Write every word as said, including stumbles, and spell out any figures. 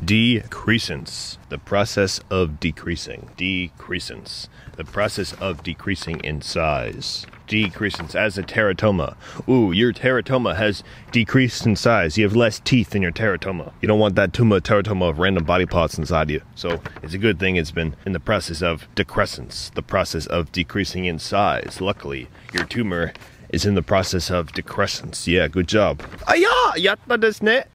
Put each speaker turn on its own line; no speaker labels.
Decrescence. The process of decreasing. Decrescence. The process of decreasing in size. Decrescence as a teratoma. Ooh, your teratoma has decreased in size. You have less teeth in your teratoma. You don't want that tumor teratoma of random body parts inside you. So it's a good thing it's been in the process of decrescence, the process of decreasing in size. Luckily, your tumor is in the process of decrescence. Yeah, good job. Aya! Yatta desu ne!